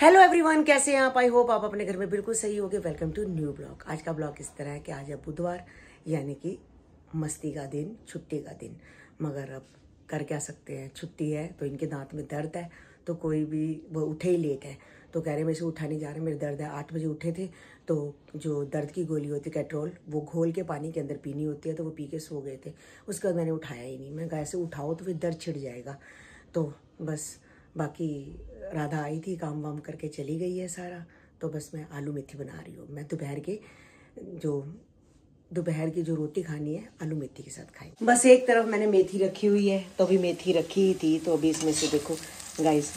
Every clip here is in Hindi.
हेलो एवरीवन, कैसे हैं आप? आई होप आप अपने घर में बिल्कुल सही होगे। Welcome to new blog. आज का ब्लॉग इस तरह है कि आज है बुधवार, यानी कि मस्ती का दिन, छुट्टी का दिन। मगर अब कर क्या सकते हैं, छुट्टी है तो इनके दांत में दर्द है, तो कोई भी वो उठे ही लेट है तो कह रहे मैं इसे उठा नहीं जा रहा, मेरे दर्द है। 8 बजे उठे थे तो जो दर्द की गोली होती है कैट्रोल, वो घोल के पानी के अंदर पीनी होती है, तो वो पी के सो गए थे। उसके बाद मैंने उठाया ही नहीं। मैं कहा ऐसे उठाओ तो फिर दर्द छिड़ जाएगा। तो बस बाकी राधा आई थी, काम वाम करके चली गई है सारा। तो बस मैं आलू मेथी बना रही हूँ। मैं दोपहर की जो रोटी खानी है आलू मेथी के साथ खाई। बस एक तरफ मैंने मेथी रखी हुई है, तो अभी मेथी रखी ही थी तो अभी इसमें से देखो गाइस,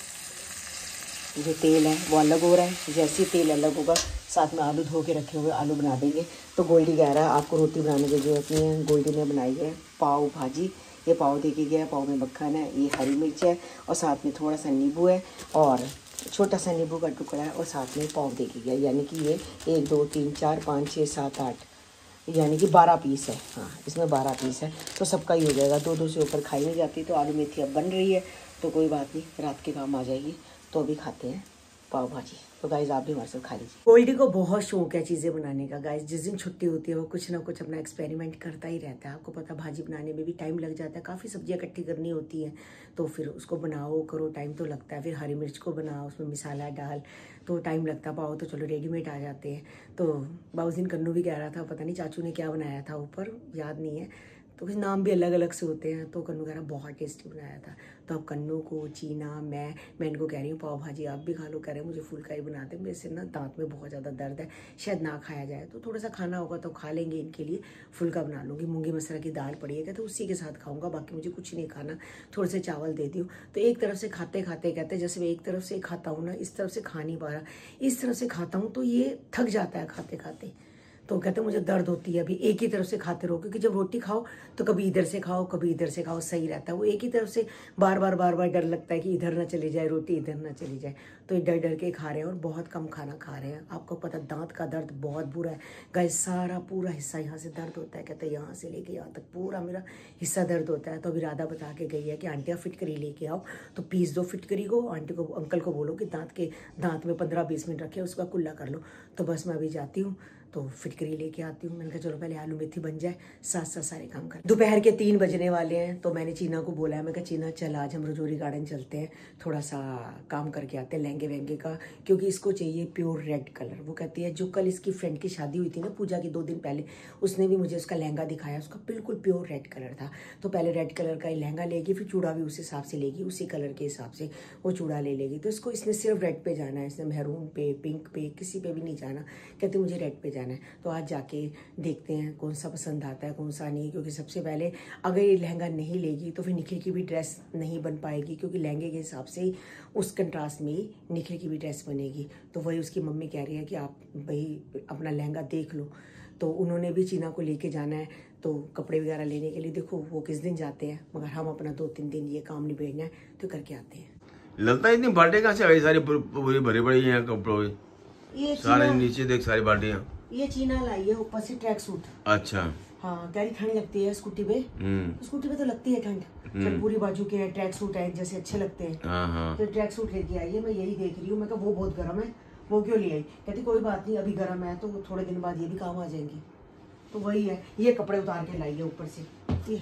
जो तेल है वो अलग हो रहा है। जैसे ही तेल अलग होगा साथ में आलू धो के रखे हुए आलू बना देंगे। तो गोल्डी कह रहा है आपको रोटी बनाने की जरूरत नहीं है। गोल्डी ने बनाई है पाव भाजी। ये पाव दे के गया है, पाव में मक्खन है, ये हरी मिर्च है और साथ में थोड़ा सा नींबू है और छोटा सा नींबू का टुकड़ा है और साथ में पाव दे के गया। यानी कि ये 1 2 3 4 5 6 7 8 यानी कि 12 पीस है। हाँ, इसमें 12 पीस है तो सबका ही हो जाएगा। 2 से ऊपर खाई नहीं जाती। तो आलू मेथी अब बन रही है तो कोई बात नहीं, रात के काम आ जाएगी। तो अभी खाते हैं पाव भाजी। तो गाइज आप भी हमारे साथ खा लीजिए। गोल्डी को बहुत शौक है चीज़ें बनाने का। गाइज जिस दिन छुट्टी होती है वो कुछ ना कुछ अपना एक्सपेरिमेंट करता ही रहता है। आपको पता भाजी बनाने में भी टाइम लग जाता है, काफ़ी सब्जियां इकट्ठी करनी होती हैं तो फिर उसको बनाओ करो, टाइम तो लगता है। फिर हरी मिर्च को बनाओ, उसमें मसाला डाल तो टाइम लगता है। पाव तो चलो रेडीमेड आ जाते हैं। तो उस दिन कन्नू भी कह रहा था, पता नहीं चाचू ने क्या बनाया था ऊपर, याद नहीं है, तो कुछ नाम भी अलग अलग से होते हैं। तो कन्नू कह रहा बहुत टेस्टी बनाया था। तो अब कन्नू को, चीना, मैं इनको कह रही हूँ पाव भाजी आप भी खा लो। कह रहे हैं मुझे फुल्का ही बनाते, मेरे से ना दांत में बहुत ज़्यादा दर्द है, शायद ना खाया जाए। तो थोड़ा सा खाना होगा तो खा लेंगे, इनके लिए फुल्का बना लूँगी। मूंगी मसरा की दाल पड़ी है, कहते उसी के साथ खाऊंगा, बाकी मुझे कुछ नहीं खाना, थोड़े से चावल दे दियो। तो एक तरफ से खाते खाते कहते जैसे मैं एक तरफ से खाता हूँ ना, इस तरफ से खा नहीं पा रहा, इस तरफ से खाता हूँ तो ये थक जाता है खाते खाते। तो कहते मुझे दर्द होती है। अभी एक ही तरफ से खाते रहो, क्योंकि जब रोटी खाओ तो कभी इधर से खाओ कभी इधर से खाओ, सही रहता है। वो एक ही तरफ से बार बार डर लगता है कि इधर ना चली जाए रोटी, इधर ना चली जाए। तो ये डर डर के खा रहे हैं और बहुत कम खाना खा रहे हैं। आपको पता दांत का दर्द बहुत बुरा है गाइस, सारा पूरा हिस्सा यहाँ से दर्द होता है। कहते हैं यहाँ से लेके यहाँ तक पूरा मेरा हिस्सा दर्द होता है। तो अभी राधा बता के गई है कि आंटी आप फिटकरी लेके आओ, तो पीस दो फिटकरी को। आंटी को, अंकल को बोलो कि दांत में 15-20 मिनट रखे, उसका कुल्ला कर लो। तो बस मैं अभी जाती हूँ तो फिटकरी लेके आती हूँ। मैंने कहा चलो पहले आलू मेथी बन जाए, साथ साथ सारे काम कर। दोपहर के 3 बजने वाले हैं तो मैंने चीना को बोला है, मैं कहा चीना चल आज हम रजौरी गार्डन चलते हैं, थोड़ा सा काम करके आते हैं लहंगे वहंगे का, क्योंकि इसको चाहिए प्योर रेड कलर। वो कहती है जो कल इसकी फ्रेंड की शादी हुई थी ना पूजा की 2 दिन पहले, उसने भी मुझे उसका लहंगा दिखाया, उसका बिल्कुल प्योर रेड कलर था। तो पहले रेड कलर का ही लहंगा लेगी, फिर चूड़ा भी उस हिसाब से लेगी, उसी कलर के हिसाब से वो चूड़ा ले लेगी। तो इसको इसने सिर्फ रेड पे जाना है, इसने मैरून पे, पिंक पे, किसी पे भी नहीं जाना। कहती मुझे रेड पे जाना है। तो आज जाके देखते हैं कौन सा पसंद आता है कौन सा नहीं, क्योंकि सबसे पहले अगर ये लहंगा नहीं लेगी तो फिर निखिल की भी ड्रेस नहीं बन पाएगी, क्योंकि लहंगे के हिसाब से ही उस कंट्रास्ट में ही निखिल की भी ड्रेस बनेगी। तो वही उसकी मम्मी कह रही है कि आप भाई अपना लहंगा देख लो। तो उन्होंने भी चीना को लेके जाना है तो कपड़े वगैरह लेने के लिए, देखो वो किस दिन जाते हैं, मगर हम अपना 2-3 दिन ये काम निबेड़ना है तो करके आते हैं। लगता है इतनी बाल्टी कहाँ से आई, सारी पूरी भरी पड़ी है कपड़ों की, सारे नीचे देख सारी बाल्टियाँ। ये चीना लाई है ऊपर से ट्रैक सूट। अच्छा हाँ, कह रही ठंड लगती है स्कूटी पे। स्कूटी पे तो लगती है ठंड, चल पूरी बाजू के ट्रैक सूट है जैसे अच्छे लगते हैं। तो ट्रैक सूट लेके आई है, मैं यही देख रही हूँ। मैं कहा वो बहुत गर्म है, वो क्यों ले आई? कहती कोई बात नहीं, अभी गर्म है तो थोड़े दिन बाद ये भी काम आ जाएंगी। तो वही है, ये कपड़े उतार के लाई है ऊपर से। ये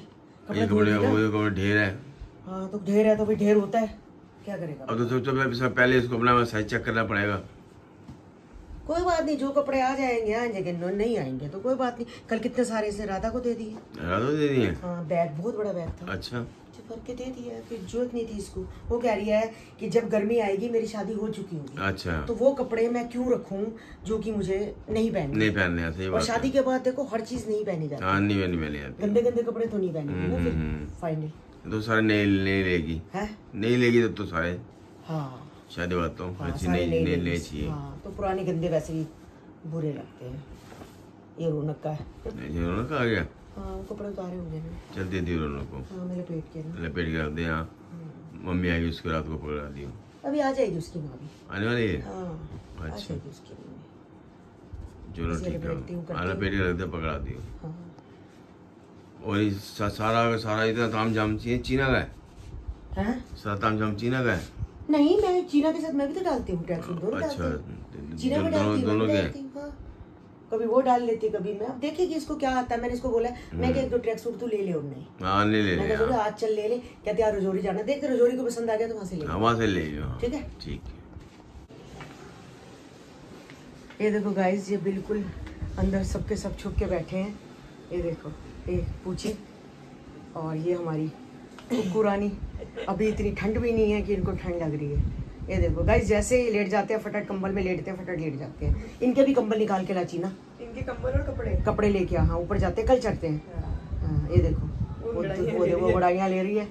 कपड़े ढेर है। हाँ तो ढेर है तो फिर ढेर होता है, क्या करेगा। अब तो पहले इसको अपना साइज चेक करना पड़ेगा। कोई बात नहीं, जो कपड़े आ जाएंगे नहीं आएंगे तो कोई बात नहीं। कल कितने सारे इसने राधा को दे दिए। राधा दे दिए? हाँ, बैग बहुत बड़ा बैग था। अच्छा, भर के दे दिया, फिर जरूरत नहीं थी इसको। वो कह रही है कि जब गर्मी आएगी, मेरी शादी हो चुकी होगी। अच्छा, तो वो कपड़े मैं क्यों रखूं जो कि मुझे नहीं पहनने। सही बात। और शादी के बाद देखो हर चीज नहीं पहनी जाती। हाँ, नहीं पहनी जाती। गंदे गंदे कपड़े तो नहीं पहनेगी ना फिर फाइनल। तो सारे नहीं लेगी है, नहीं लेगी तो सारे। हाँ, शादी बात तो अच्छी नहीं ले चाहिए। हाँ, तो पुराने गंदे वैसे ही बुरे लगते हैं। ये रौनक का है। रौनक आ गया। हाँ, कपड़े उतारे होंगे ना। चल दे दियो रौनक को। हाँ, मेरे पेट के लपेट के रख दे। हाँ, मम्मी आएगी उसको रात को पकड़ा दियो। अभी आ जाएगी उसकी माँ भी, आने वाली है। हाँ, अच्छा, उसकी चलो ठीक है, लपेट के रख दे, पकड़ा दियो। हाँ। और सारा इतना ताम झाम चीना का है। सारा ताम झाम चीना का है। नहीं, मैं चीना के साथ मैं भी तो डालती हूँ ट्रैक सूट, दोनों डालती हूँ। चीना में डालती हूँ, कभी वो डाल लेती कभी मैं। अब देखेगी इसको क्या आता है। मैंने इसको बोला मैं कि एक दो ट्रैक सूट तू ले ले। उन्हें ले ले, आज चल ले ले। कहते यार रजौरी जाना, देख रजौरी को पसंद आ गया तो वहाँ से ले, वहाँ से ले। ठीक है ठीक। ये देखो गाइस, ये बिल्कुल अंदर सबके सब छुप के बैठे हैं। ये देखो, ये पूछी और ये हमारी कुक्कू रानी। अभी इतनी ठंड भी नहीं है कि इनको ठंड लग रही है। ये देखो गाइस, जैसे ही लेट जाते हैं फटाफट कंबल में लेटते हैं, फटाफट लेट जाते हैं। इनके भी कंबल निकाल के लाची ना, इनके कंबल और कपड़े लेके हाँ ऊपर जाते हैं, कल चढ़ते हैं। हाँ, ये देखो वो उड़ाइयाँ ले रही है।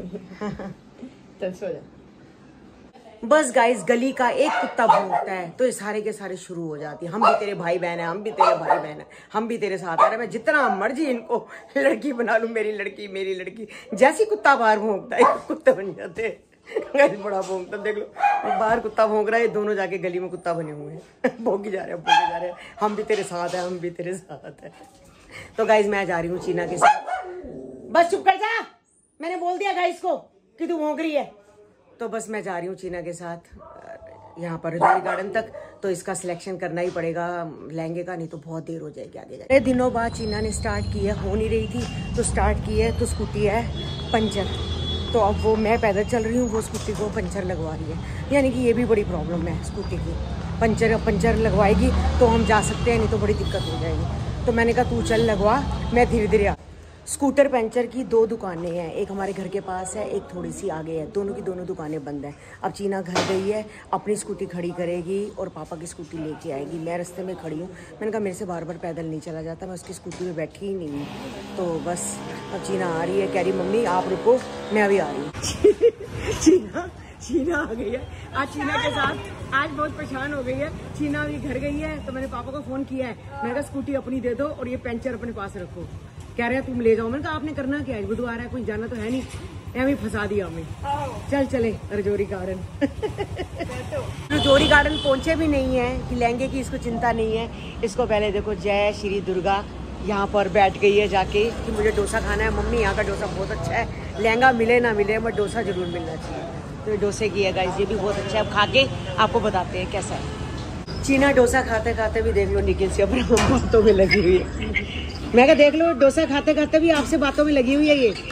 बस गाइस, गली का एक कुत्ता भौंकता है तो ये सारे के सारे शुरू हो जाती है। हम भी तेरे भाई बहन है, हम भी तेरे भाई बहन है, हम भी तेरे साथ आ रहे हैं। मैं जितना मर्जी इनको लड़की बना लूं, मेरी लड़की। जैसी कुत्ता बाहर भौंकता है कुत्ते बन जाते हैं। बड़ा भौंकता, देख लो बाहर कुत्ता भौंक रहा है, दोनों जाके गली में कुत्ता बने हुए हैं। भौंकी जा रहे हैं। हम भी तेरे साथ है, हम भी तेरे साथ है। तो गाइस मैं जा रही हूँ चीना के साथ। बस चुप कर जा, मैंने बोल दिया गाइस को कि तू भौंक रही है। तो बस मैं जा रही हूँ चीना के साथ यहाँ पर रजौरी गार्डन तक। तो इसका सिलेक्शन करना ही पड़ेगा लहंगे का, नहीं तो बहुत देर हो जाएगी आगे जाके। दिनों बाद चीना ने स्टार्ट की है, हो नहीं रही थी तो स्टार्ट की है। तो स्कूटी है पंचर, तो अब वो मैं पैदल चल रही हूँ, वो स्कूटी को पंचर लगवा रही है। यानी कि ये भी बड़ी प्रॉब्लम है स्कूटी की। पंचर लगवाएगी तो हम जा सकते हैं, नहीं तो बड़ी दिक्कत हो जाएगी। तो मैंने कहा तू चल लगवा, मैं धीरे धीरे आ। स्कूटर पंचर की 2 दुकानें हैं, एक हमारे घर के पास है, एक थोड़ी सी आगे है। दोनों की दोनों दुकानें बंद हैं। अब चीना घर गई है, अपनी स्कूटी खड़ी करेगी और पापा की स्कूटी लेके आएगी। मैं रास्ते में खड़ी हूँ। मैंने कहा मेरे से बार बार पैदल नहीं चला जाता, मैं उसकी स्कूटी में बैठी ही नहीं हूँ। तो बस अब चीना आ रही है, कह रही मम्मी आप रुको, मैं अभी आ रही हूँ। चीना आ गई है आज चीना के साथ। आज बहुत परेशान हो गई है चीना, अभी घर गई है। तो मैंने पापा को फोन किया है, मैंने कहा स्कूटी अपनी दे दो और ये पंचर अपने पास रखो। कह रहे हैं तुम ले जाओ। मैंने कहा आपने करना क्या है, बुधवार है, कोई जाना तो है नहीं, एवं फंसा दिया हमें। चले रजौरी गार्डन। रजौरी गार्डन पहुंचे भी नहीं है कि लहंगे की इसको चिंता नहीं है। इसको पहले देखो जय श्री दुर्गा, यहाँ पर बैठ गई है जाके कि मुझे डोसा खाना है मम्मी, यहाँ का डोसा बहुत अच्छा है। लहंगा मिले ना मिले बट डोसा जरूर मिलना चाहिए। तो डोसे की है गाइस, ये भी बहुत अच्छा है। अब खा के आपको बताते हैं कैसा है। चीना डोसा खाते खाते भी देख लो निखिल से अपने बातों में लगी हुई है। मैं क्या देख लो डोसा खाते खाते भी आपसे बातों में लगी हुई है ये।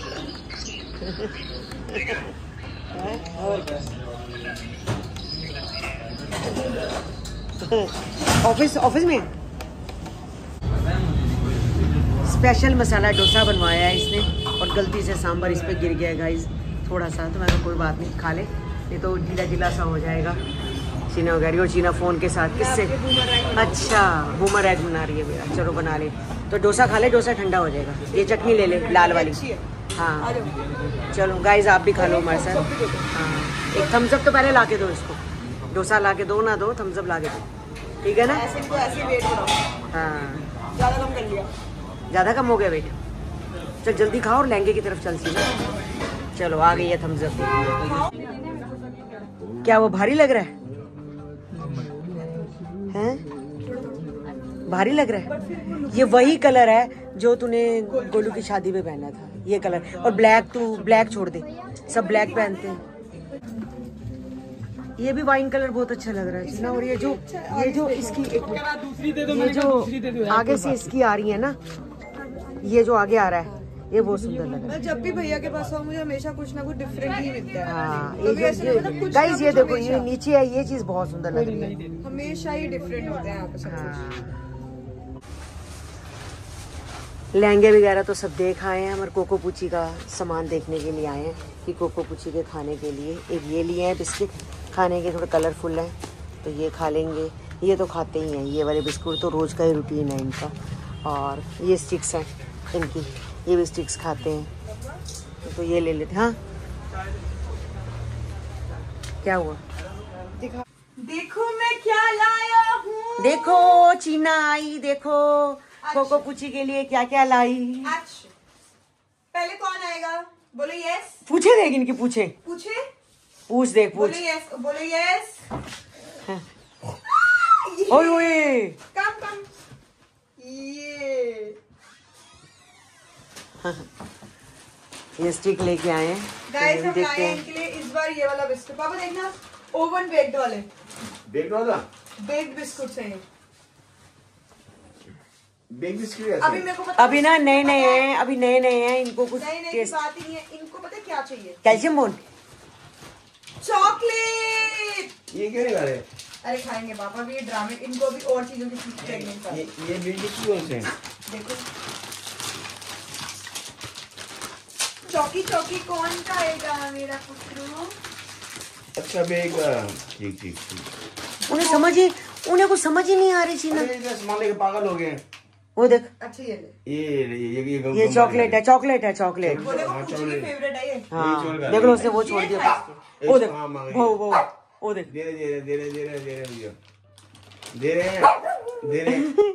और ऑफिस में स्पेशल मसाला डोसा बनवाया है इसने और गलती से सांभर इस पे गिर गया है गाइस थोड़ा सा। तो मैंने कोई बात नहीं, खा ले, नहीं तो गीला गीला सा हो जाएगा। चीना वगैरह और चीना फोन के साथ किससे, अच्छा बूमर एग बना रही है मेरा। चलो बना ले, तो डोसा खा ले, डोसा ठंडा हो जाएगा। ये चटनी ले ले लाल वाली। हाँ चलो गाइस आप भी खा लो हमारे साथ। हाँ एक थम्स अप तो पहले ला के दो इसको, डोसा ला के दो ना दो, थम्स अप ला के दो, ठीक है ना। हाँ ज़्यादा कम हो गया वेट। चल जल्दी खाओ और लहंगे की तरफ चल सी। चलो आ गई है थम्स अप। क्या वो भारी लग रहा है? हैं? भारी लग रहा है? ये वही कलर है जो तूने गोलू की शादी में पहना था, ये कलर। और ब्लैक, तू ब्लैक छोड़ दे, सब ब्लैक पहनते हैं। ये भी वाइन कलर बहुत अच्छा लग रहा है ना। और ये जो इसकी ये जो आगे से इसकी आ रही है ना, ये जो आगे आ रहा है ये बहुत सुंदर लग रहा है। जब भी भैया के पास हो मुझे हमेशा कुछ ना कुछ डिफरेंट ही मिलता है। हाँ गाइस ये देखो ये नीचे है, ये चीज बहुत सुंदर लग रही है। हमेशा ही डिफरेंट होते हैं यहाँ पे सब हाँ। लहंगे वगैरह तो सब देख आए हैं। हमारे कोको पूची का सामान देखने के लिए आए हैं कि कोको पूची के खाने के लिए एक ये लिए हैं बिस्किट खाने के, थोड़े कलरफुल हैं तो ये खा लेंगे। ये तो खाते ही हैं, ये वाले बिस्कुट तो रोज़ का ही रूटीन है इनका। और ये स्टिक्स हैं इनकी, ये भी स्टिक्स खाते हैं तो ये ले लेते। हाँ क्या हुआ? देखो मैं क्या लाया हूँ। देखो चीना आई, देखो कोको पूची के लिए क्या क्या लाई। अच्छा पहले कौन आएगा? बोलो यस। पूछे देख इनकी, पूछे पूछ देख, पूछ। बोलो यस। ओए ओए कम ये स्टिक लेके आए हैं। गाइस हम लाए हैं इनके लिए इस बार और ये वाला बिस्कुट। पापा देखना ओवन बेक्ड वाले, बेक्ड वाला बेक्ड बिस्कुट है ये। बेक बिस्किट अभी मेरे को पता अभी ना नए नए हैं, अभी नए नए हैं, इनको कुछ नहीं नहीं टेस्ट। बात ही नहीं है, इनको पता है क्या चाहिए, कैल्शियम बोन। चॉकलेट। ये क्यों नहीं खा रहे? अरे खाएंगे पापा भी, ये ड्रामे, इनको भी और चीजों की प्रेगनेंट है। ये बिस्किट कौन से हैं? देखो चौकी चौकी कौन खाएगा मेरा पुत्रू। अच्छा बेक, ठीक ठीक ठीक। उन्हें कुछ समझ ही नहीं आ रही चीना। अरे इधर सामान लेके पागल हो गए। वो देख, अच्छा ये ले, ये चॉकलेट है, चॉकलेट है, चॉकलेट। वो देखो कुछ की फेवरेट है ये। हाँ देख लो, उसने वो छोड़ दिया। वो देख, वो देख, दे रहे दे रहे दे रहे दे रहे दे रहे दे रहे दे रहे।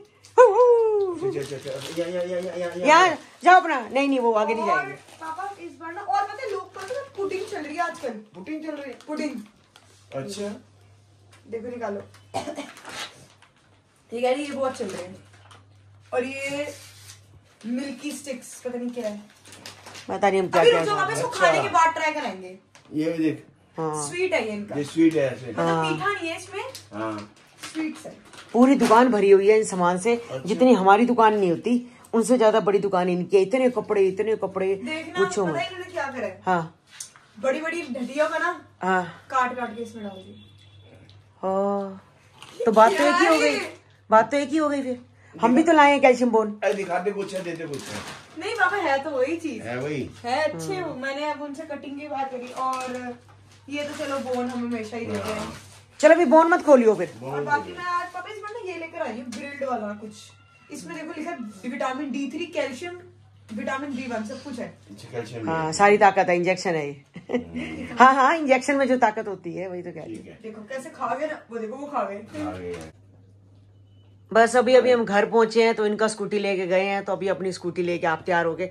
यार जाओ अपना। नहीं वो आगे नहीं और जाएगी। पापा इस बार ना, और पता है लोग कहते हैं पुडिंग चल रही है आजकल, पुटिंग चल रही है। पुडिंग। अच्छा देखो निकालो, ठीक है ये बहुत चल रहे हैं। और ये मिल्की स्टिक्स पता नहीं क्या है, पता नहीं हम क्या अभी क्या रुक जाओ, इसको खाने के बाद ट्राई कराएंगे। ये भी देख, हाँ स्वीट है ये इनका, ये स्वीट है ऐसे। मतलब मीठा नहीं है इसमें, हाँ स्वीट है। पूरी दुकान भरी हुई है इन सामान से। जितनी हमारी दुकान नहीं होती उनसे ज्यादा बड़ी दुकान इनकी है। इतने कपड़े देखना पूछो पता मत। है इन्होंने क्या करा है, हाँ बड़ी बड़ी ढटिया का ना हाँ काट काट के इसमें डाल दी। तो बात तो एक ही हो गई, बात तो एक ही हो गई। फिर हम भी तो लाए हैं कैल्शियम बोन। अरे दिखाते कुछ है, देते कुछ है। नहीं पापा है तो वही चीज है वही है, अच्छे हो। मैंने अब उनसे कटिंग की बात करी, और ये तो चलो बोन हम हमेशा ही देते हैं। चलो अभी बोन मत खोलियो फिर। और बाकी मैं आज पापा इस बार ना ये लेकर आई हूँ ग्रिल्ड वाला कुछ। इसमें देखो लिखा है vitamin D3, calcium, vitamin B1 सब कुछ है। अच्छा कैल्शियम हाँ सारी ताकत है, इंजेक्शन है ये। हाँ इंजेक्शन में जो ताकत होती है वही तो कहते हैं। ठीक है। देखो कैसे खा गए ना, वो देखो वो खा गए। आ गए हैं। बस अभी हम घर पहुंचे हैं, तो इनका स्कूटी लेके गए हैं। तो अभी अपनी स्कूटी लेके आप तैयार हो गए,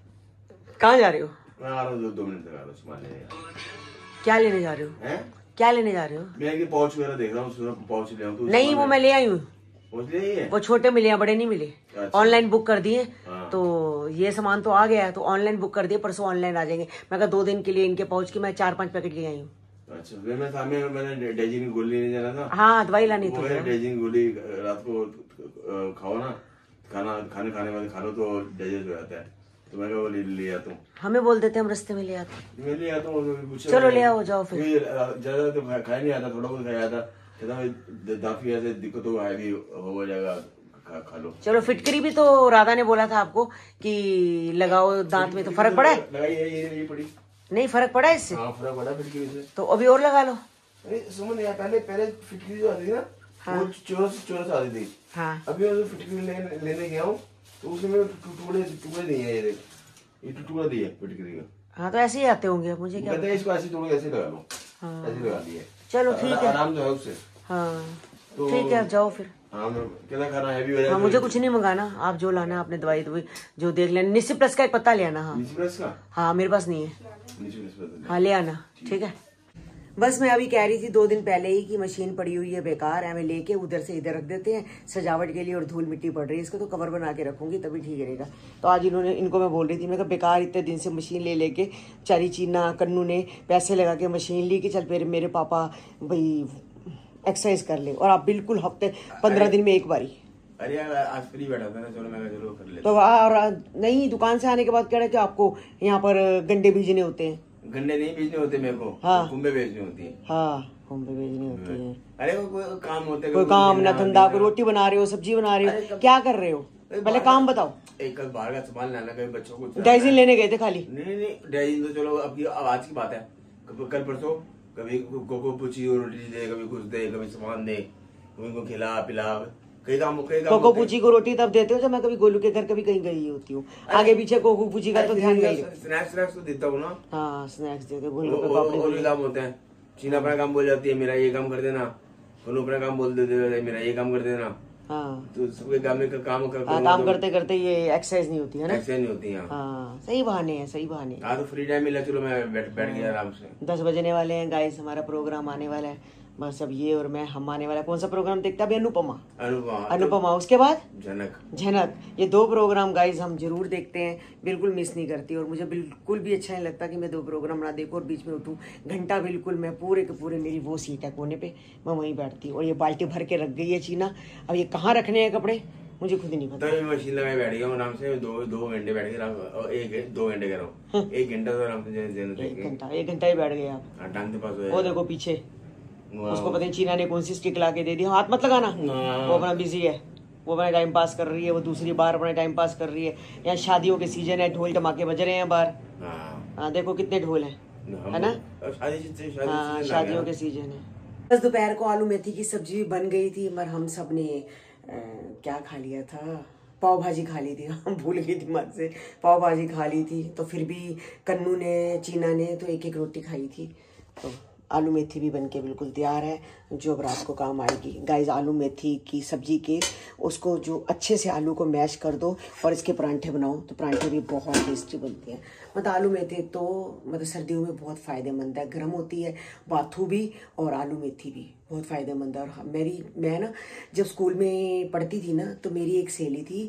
कहाँ जा रहे हो? मैं आ रहा हूँ, 2 मिनट तक आ रहा हूँ सामान लेने। क्या लेने जा रहे हो? हैं? क्या लेने जा रहे हो? मैं ये पाउच वगैरह देख रहा हूँ, सुना पाउच ले आऊँ तो नहीं वो मैं ले आई हूँ। पाउच ले आई है। वो छोटे मिले हैं, बड़े नहीं मिले। अच्छा। ऑनलाइन बुक कर दिए। हाँ। तो ये सामान तो आ गया है, तो ऑनलाइन बुक कर दिए, परसों ऑनलाइन आ जाएंगे। मैं कहा 2 दिन के लिए इनके पाउच की मैं 4-5 पैकेट ले आई हूँ। अच्छा मैंने डेजिंग की गोली लेने जाना था। हाँ दवाई लानी वो तो है डेजिंग गोली, रात को खाओ ना, खाने वाले खा लो तो डाइजेस्ट हो जाता है। तो मैं वो ले आता हूँ। हमें बोल देते, हम रास्ते में ले आते। मैं ले आता हूँ। चलो ले आओ, जाओ फिर। ज्यादा तो खाया नहीं आता, थोड़ा बहुत खाया था। दाफी ऐसे दिक्कत हो जाएगा, खा लो। चलो फिटकरी भी तो राधा ने बोला था आपको कि लगाओ दांत में, तो फर्क पड़ा है? लगाई है, ये पड़ी। नहीं फर्क पड़ा है इससे? हाँ फर्क पड़ा फिटकरी से। तो अभी और लगा लो। अरे समझ नहीं आया, पहले फिटकरी जो आती थी ना, वो चोरस आती थी। हाँ अभी मैं फिटकरी लेने गया हूँ, तो उसमें टुकड़े दिए हैं। ये टुकड़ा दिया फिटकरी का। हाँ तो ऐसे ही आते होंगे, मुझे क्या कहते हैं इसको ऐसे तोड़ के ऐसे लगा लो। हाँ। ऐसे लगा दिए। चलो ठीक है। आराम तो है उससे। हाँ तो ठीक है, अब जाओ फिर। हाँ क्या खाना है? हाँ मुझे कुछ नहीं मंगाना, आप जो लाना आपने दवाई जो देख लेना। निस्सी प्लस का एक पत्ता ले आना। हाँ का? हाँ मेरे पास नहीं है। नीचे हाँ ले आना, ठीक है। बस मैं अभी कह रही थी 2 दिन पहले ही कि मशीन पड़ी हुई है बेकार है, हमें लेके उधर से इधर रख देते हैं सजावट के लिए, और धूल मिट्टी पड़ रही है, इसको तो कवर बना के रखूंगी तभी ठीक रहेगा। तो आज इनको मैं बोल रही थी, मैं कहा बेकार इतने दिन से मशीन लेके चारी चीना कन्नू ने पैसे लगा के मशीन ली कि चल फिर मेरे पापा भाई एक्सरसाइज कर ले, और आप बिल्कुल हफ्ते 15 दिन में एक बारी। अरे यार आज फ्री बैठा था ना, चलो कर लेते। तो और नहीं, दुकान से आने के बाद कह रहे थे आपको यहाँ पर गंडे बीजने होते हैं। गन्ने नहीं बेचने होते मेरे को, हाँ। कुंबे बेचनी होती है। हाँ कुंबे बेचने होते हैं। अरे कोई काम होता है, कोई काम ना धंधा, कोई रोटी बना रहे हो, सब्जी बना रहे हो, क्या कर रहे हो? पहले काम बताओ। एक कल बाहर का सामान लाना, कभी बच्चों को डाइजिन लेने गए थे खाली? नहीं डाइजिन तो चलो अब आज की बात है। कल परसों कभी कोको पूछी और रोटी दे, कभी कुछ दे, कभी सामान दे, उनको खिला पिला, कई काम कोको पूछी को रोटी तब देते हो जब मैं कभी गोलू के घर कभी कहीं गई होती हूँ। आगे पीछे कोको पूछी का तो ध्यान नहीं। स्नैक्स तो देता हूँ ना। हाँ स्नैक्स देते। और भी काम होते हैं। चीना अपना काम बोल जाती है, मेरा ये काम कर देना। गोलू अपना काम बोल देते, मेरा ये काम कर देना। हाँ तो सबके काम करते करते ये एक्सरसाइज नहीं होती है ना। एक्सरसाइज नहीं होती है। हाँ सही बहाने हैं, सही बहाने। हाँ तो फ्री टाइम मिला, चलो मैं बैठ गया आराम से। 10 बजने वाले हैं गाइस, हमारा प्रोग्राम आने वाला है। बस अब ये और मैं, हम आने वाला कौन सा प्रोग्राम देखता है अभी? अनुपमा। अनुपमा उसके बाद झनक। ये 2 प्रोग्राम गाइज हम जरूर देखते हैं, बिल्कुल मिस नहीं करती। और मुझे बिल्कुल भी अच्छा नहीं लगता कि मैं 2 प्रोग्राम ना देखूं और बीच में उठूं। घंटा बिल्कुल मैं पूरे के पूरे, मेरी वो सीट है कोने पे, मैं वहीं बैठती हूँ। और ये बाल्टी भर के रख गई है चीना, अब ये कहाँ रखने हैं कपड़े मुझे खुद नहीं पता। तो मशीन लगा बैठ गया आराम से 2 घंटे बैठ गए, 2 घंटे कह रहा हूँ, 1 घंटा तो आराम से 1 घंटा ही बैठ गए आप। टांग के पास वो देखो पीछे, उसको पता नहीं चीना ने कौन सी स्टिक ला के दे दी, हाथ मत लगाना, वो अपना बिजी है, वो अपना टाइम पास कर रही है, वो दूसरी बार अपना टाइम पास कर रही है। यहाँ शादियों के सीजन है, ढोल धमाके बज रहे हैं बाहर। हाँ देखो कितने ढोल हैं, है ना? हाँ शादियों के सीजन है। बस दोपहर को आलू मेथी की सब्जी बन गई थी, मगर हम सब ने क्या खा लिया था, पाव भाजी खा ली थी। हम भूल गई दिमाग से, पाव भाजी खा ली थी। तो फिर भी कन्नू ने, चीना ने तो 1-1 रोटी खाई थी। तो आलू मेथी भी बनके बिल्कुल तैयार है, जो अब रात को काम आएगी। गाइस आलू मेथी की सब्जी के, उसको जो अच्छे से आलू को मैश कर दो और इसके परांठे बनाओ तो परांठे भी बहुत टेस्टी बनते हैं। मतलब आलू मेथी तो मतलब सर्दियों में बहुत फ़ायदेमंद है, गर्म होती है। बाथू भी और आलू मेथी भी बहुत फ़ायदेमंद है। और मैं ना जब स्कूल में पढ़ती थी ना, तो मेरी एक सहेली थी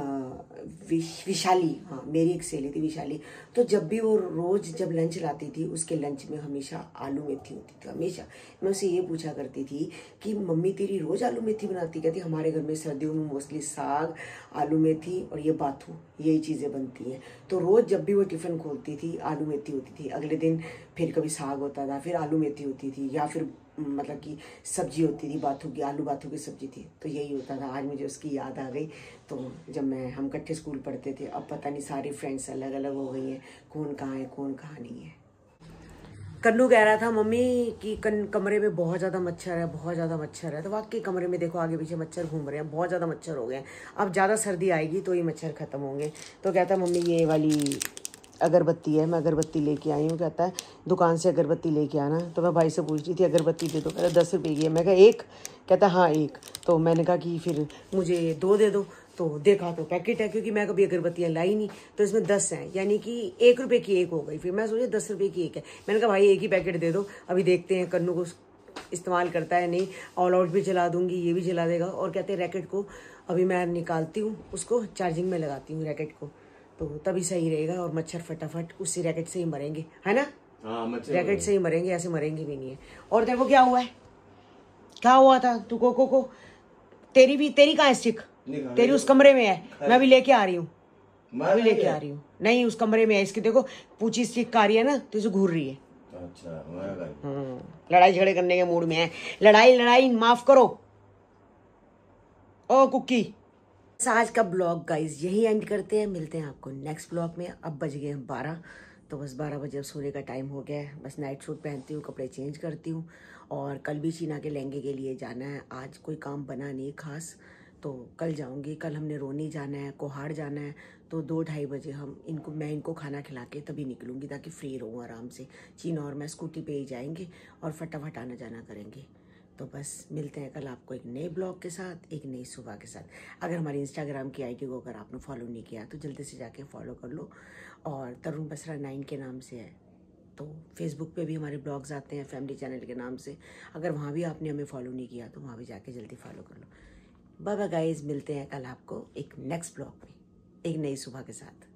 विशाली, हाँ मेरी एक सहेली थी विशाली। तो जब भी वो रोज़ जब लंच लाती थी, उसके लंच में हमेशा आलू मेथी होती थी, हमेशा। मैं उससे ये पूछा करती थी कि मम्मी तेरी रोज़ आलू मेथी बनाती? कहती हमारे घर में सर्दियों में मोस्टली साग, आलू मेथी और ये बाथू, यही चीज़ें बनती हैं। तो रोज़ जब भी वो टिफ़िन खोलती थी आलू मेथी होती थी। अगले दिन फिर कभी साग होता था, फिर आलू मेथी होती थी, या फिर मतलब कि सब्जी होती थी बाथू की, आलू बाथू की सब्जी थी। तो यही होता था। आज मुझे उसकी याद आ गई। तो जब हम इकट्ठे स्कूल पढ़ते थे, अब पता नहीं सारी फ्रेंड्स अलग अलग हो गई हैं, कौन कहाँ है कौन कहाँ नहीं है। कन्नू कह रहा था मम्मी कि कमरे में बहुत ज़्यादा मच्छर है, बहुत ज़्यादा मच्छर है। तो वाकई कमरे में देखो आगे पीछे मच्छर घूम रहे हैं, बहुत ज़्यादा मच्छर हो गए हैं। अब ज़्यादा सर्दी आएगी तो ये मच्छर ख़त्म होंगे। तो कहता मम्मी ये वाली अगरबत्ती है, मैं अगरबत्ती लेके आई हूँ। कहता है दुकान से अगरबत्ती लेके आना। तो मैं भाई से पूछ रही थी अगरबत्ती दे दो, कहता 10 रुपये की है। मैं कहा 1? कहता हाँ 1। तो मैंने कहा कि फिर मुझे 2 दे दो। तो देखा तो पैकेट है, क्योंकि मैं कभी अगरबत्तियाँ लाई नहीं। तो इसमें 10 हैं, यानी कि 1 रुपये की 1 हो गई। फिर मैं सोचा 10 रुपये की 1 है। मैंने कहा भाई 1 ही पैकेट दे दो, अभी देखते हैं कन्नू को इस्तेमाल करता है नहीं। ऑल आउट भी चला दूंगी, ये भी चला देगा। और कहते हैं रैकेट को अभी मैं निकालती हूँ, उसको चार्जिंग में लगाती हूँ रैकेट को, तो तभी सही रहेगा। और मच्छर फटाफट उसी रैकेट से ही मरेंगे, है ना? रैकेट से ही मरेंगे, ऐसे मरेंगे भी नहीं है। और तेरे को क्या हुआ है? क्या हुआ था? तू को तेरी कहाँ है स्टिक? तेरी उस कमरे में है, मैं अभी लेके आ रही हूँ, अभी लेके आ रही हूँ। नहीं उस कमरे में है, इसकी देखो पूछी स्टिक आ रही है ना, तो इसे घूर रही है। अच्छा लड़ाई झगड़े करने के मूड में है। लड़ाई माफ करो ओ कुकी। आज का ब्लॉग गाइज यही एंड करते हैं, मिलते हैं आपको नेक्स्ट ब्लॉग में। अब बज गए हैं 12, तो बस 12 बजे अब सोने का टाइम हो गया है। बस नाइट सूट पहनती हूँ, कपड़े चेंज करती हूँ। और कल भी चीना के लहंगे के लिए जाना है। आज कोई काम बना नहीं खास, तो कल जाऊँगी। कल हमने रोनी जाना है, कोहाड़ जाना है। तो 2-2:30 बजे मैं इनको खाना खिला के तभी निकलूँगी, ताकि फ्री रहूँ आराम से। चीना और मैं स्कूटी पे ही जाएंगे और फटाफट आना जाना करेंगे। तो बस मिलते हैं कल आपको एक नए ब्लॉग के साथ, एक नई सुबह के साथ। अगर हमारी इंस्टाग्राम की आईडी को अगर आपने फॉलो नहीं किया तो जल्दी से जाके फॉलो कर लो। और तरुण बसरा 9 के नाम से है। तो फेसबुक पे भी हमारे ब्लॉग्स आते हैं फैमिली चैनल के नाम से। अगर वहाँ भी आपने हमें फॉलो नहीं किया तो वहाँ भी जाके जल्दी फॉलो कर लो। बाय बाय गाइस, मिलते हैं कल आपको एक नेक्स्ट ब्लॉग में एक नई सुबह के साथ।